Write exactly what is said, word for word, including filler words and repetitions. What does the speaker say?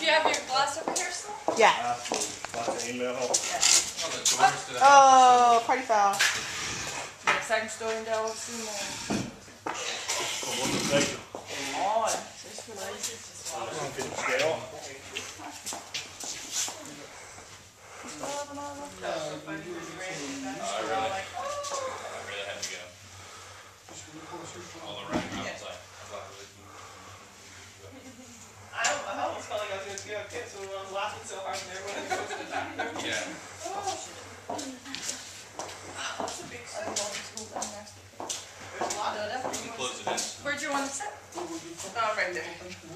you have your glass over here still? Yeah. email. Oh, party foul. Next time estou ainda ao cimo. Como outro feito. Olha, vocês foram aí. Não fiz o scale. No, I really, I really had to go. All around outside. I, I almost felt like I was going to go kids when I was laughing so hard and everyone was going to the bathroom. Yeah. That's a big I'm set. going to school down next week. There's a lot of You can close it in. Where'd you want to sit? Oh, right there.